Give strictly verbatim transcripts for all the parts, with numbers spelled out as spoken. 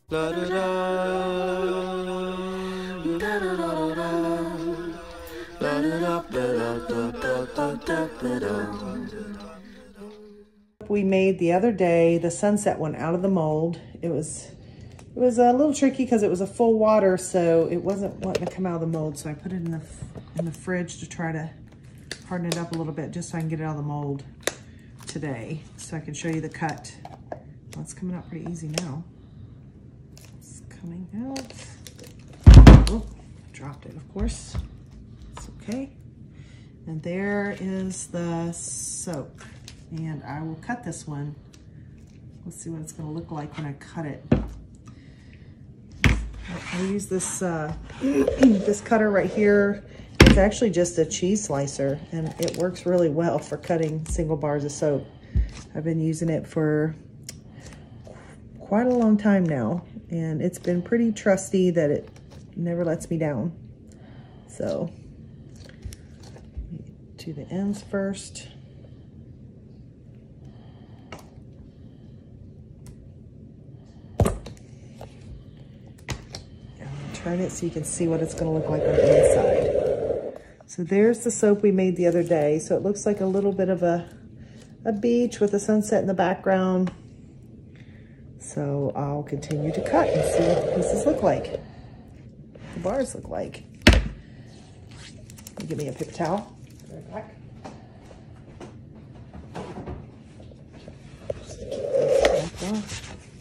We made the other day, the sunset one out of the mold. It was it was a little tricky because it was a full water, so it wasn't wanting to come out of the mold. So I put it in the in the fridge to try to harden it up a little bit, just so I can get it out of the mold today, so I can show you the cut. Well, it's coming out pretty easy now. It's coming out. Oh, dropped it, of course. It's okay. And there is the soap. And I will cut this one. Let's see what it's gonna look like when I cut it. I use this uh, this cutter right here. It's actually just a cheese slicer, and it works really well for cutting single bars of soap. I've been using it for quite a long time now, and it's been pretty trusty that it never lets me down. So, to the ends first. Turn it so you can see what it's going to look like on the inside. So there's the soap we made the other day. So it looks like a little bit of a, a beach with a sunset in the background. So I'll continue to cut and see what the pieces look like, what the bars look like. Give me a paper towel. Right back. Just to keep this off.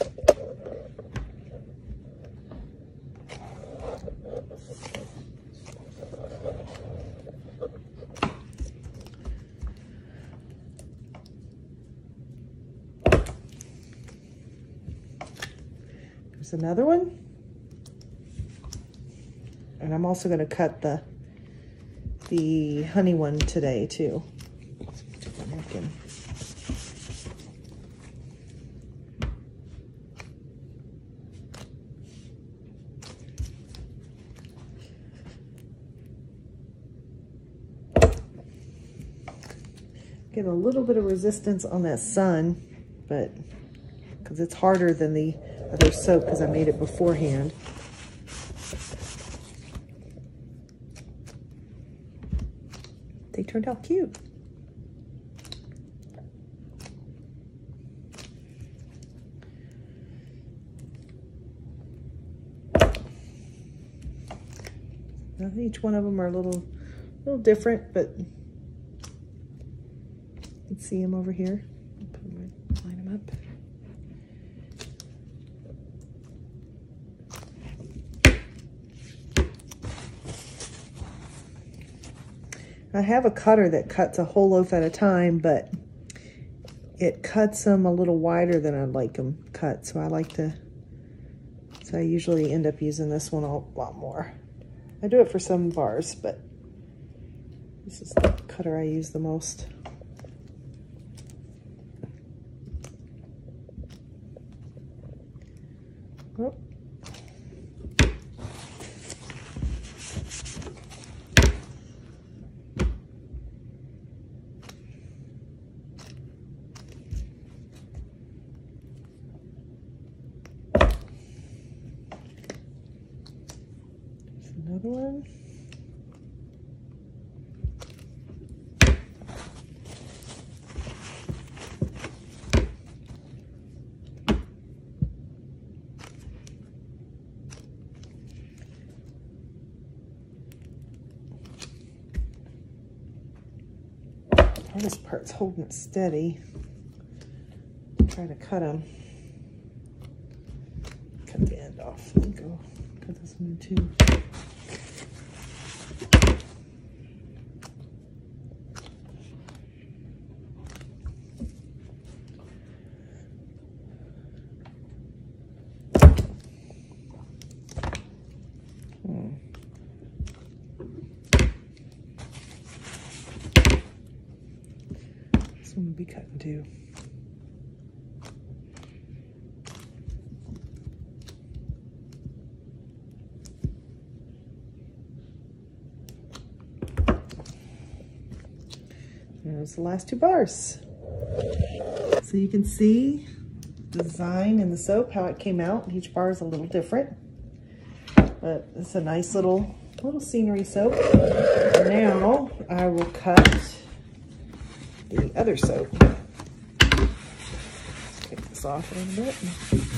There's another one. And I'm also going to cut the the honey one today too. Napkin. Get a little bit of resistance on that sun, but because it's harder than the other soap because I made it beforehand. They turned out cute. Now, each one of them are a little, little different, but you can see them over here. Put them, line them up. I have a cutter that cuts a whole loaf at a time, but it cuts them a little wider than I'd like them cut. So I like to, so I usually end up using this one a lot more. I do it for some bars, but this is the cutter I use the most. Oh. Another one. Hardest part's holding it steady. Try to cut them. Cut the end off. Let me go cut this one too. This one will be cutting too. There's the last two bars. So you can see design in the soap, how it came out. Each bar is a little different, but it's a nice little little scenery soap. Now I will cut the other soap. Take this off a little bit.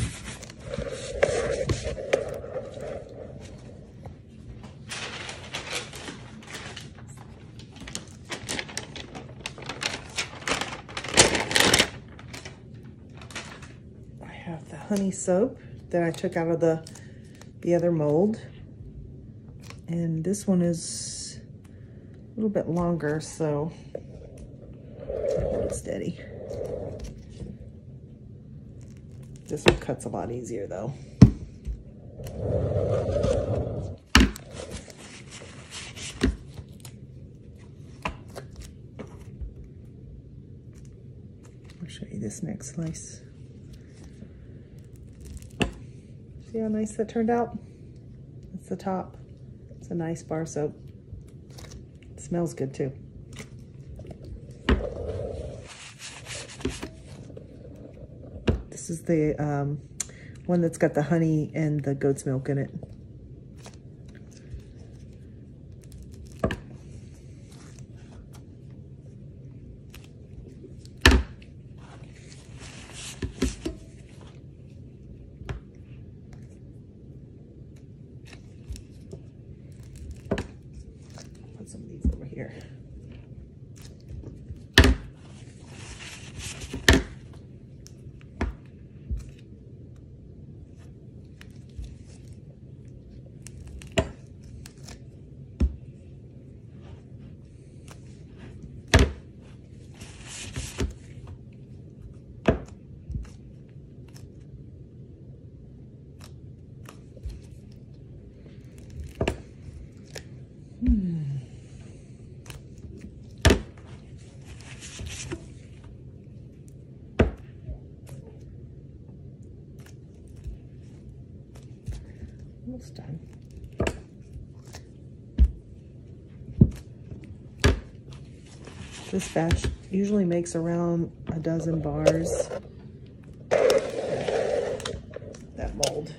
I have the honey soap that I took out of the the other mold, and this one is a little bit longer, so hold it steady. This one cuts a lot easier though. I'll show you this next slice. See how nice that turned out? That's the top. It's a nice bar soap. It smells good too. This is the um, one that's got the honey and the goat's milk in it. Put some of these over here. Hmm. Almost done. This batch usually makes around a dozen bars. That mold.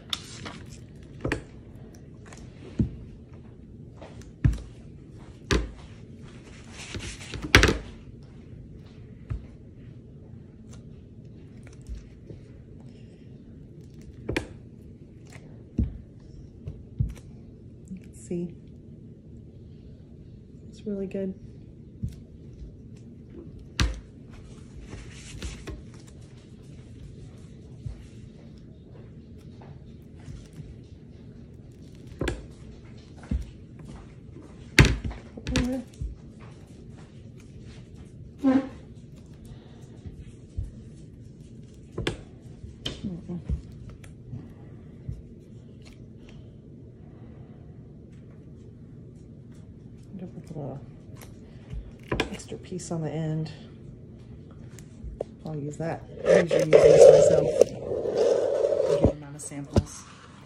See, it's really good. Mm-hmm. With a little extra piece on the end. I'll use that. I usually use this myself. A good amount of samples.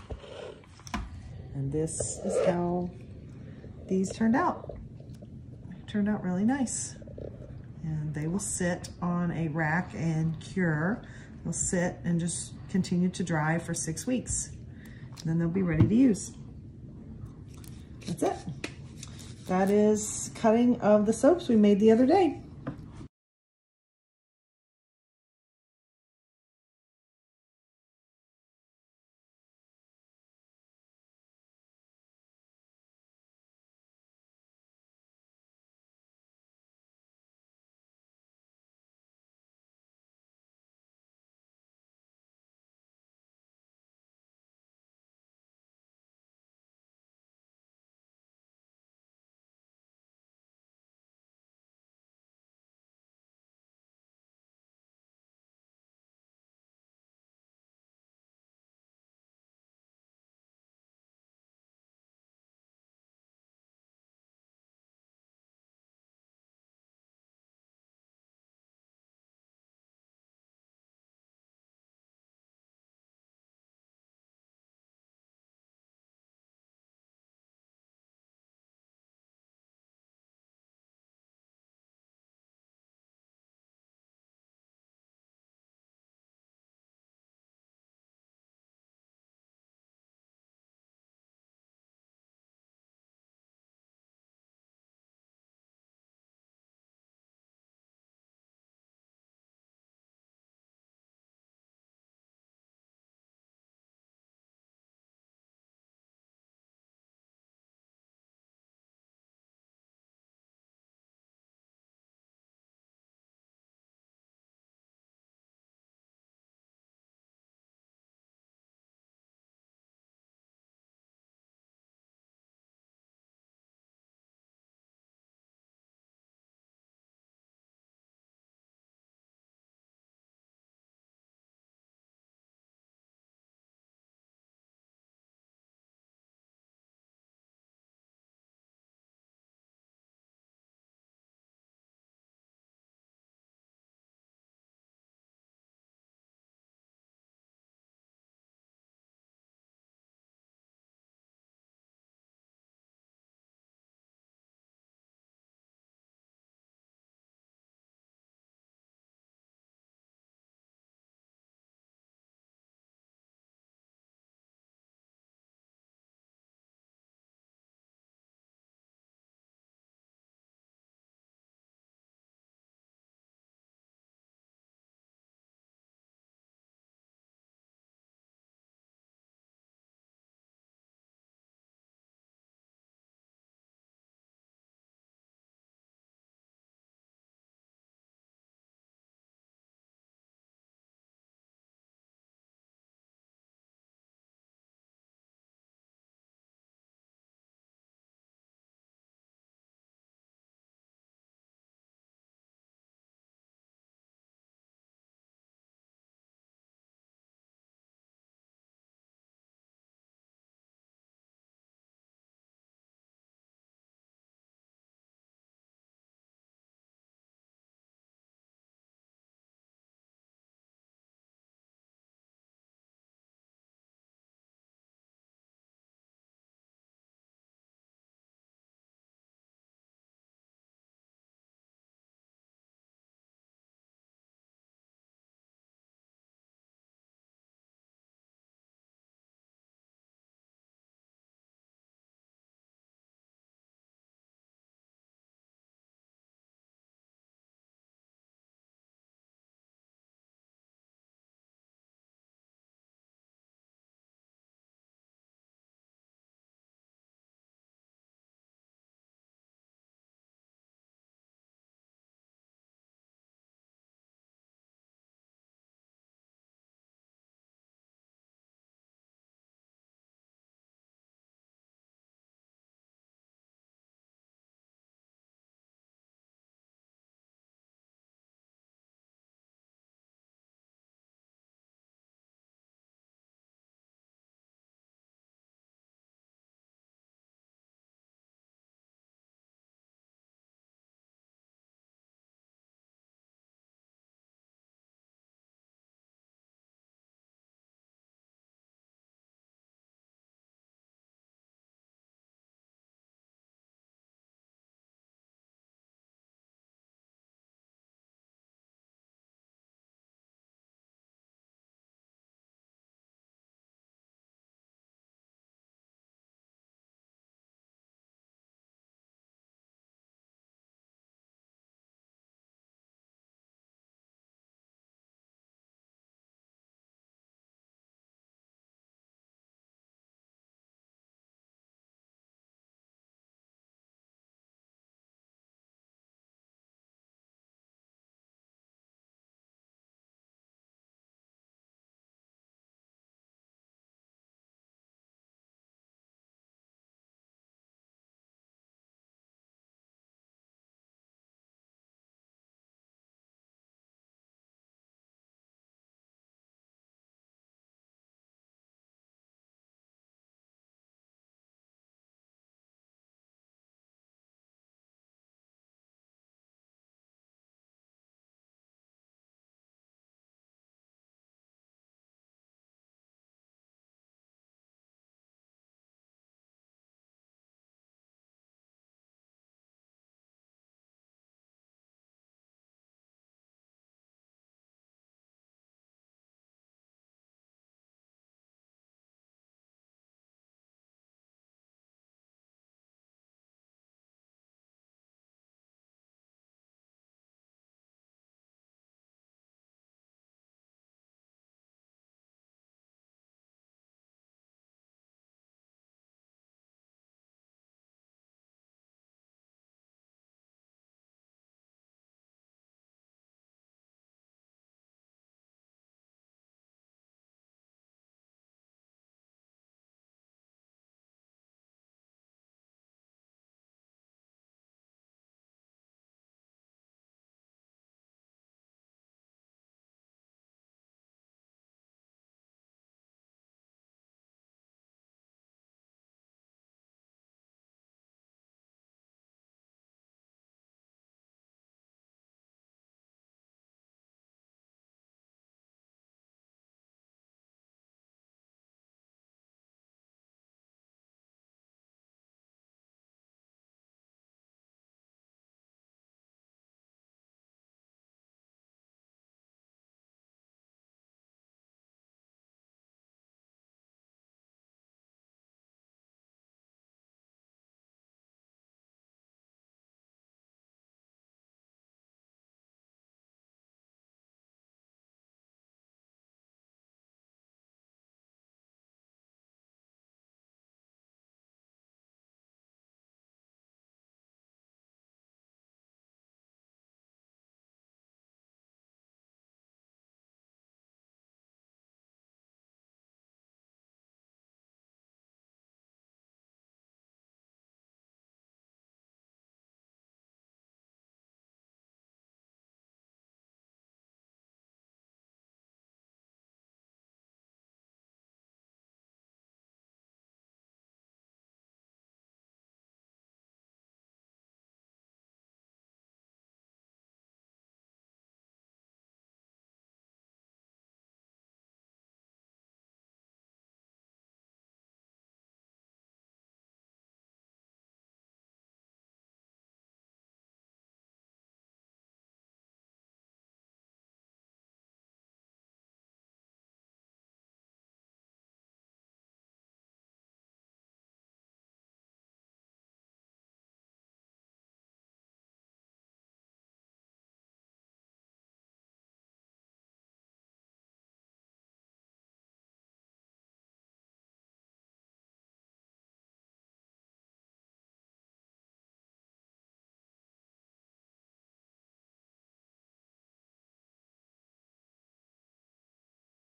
And this is how these turned out. They turned out really nice. And they will sit on a rack and cure. They'll sit and just continue to dry for six weeks. And then they'll be ready to use. That's it. That is cutting of the soaps we made the other day.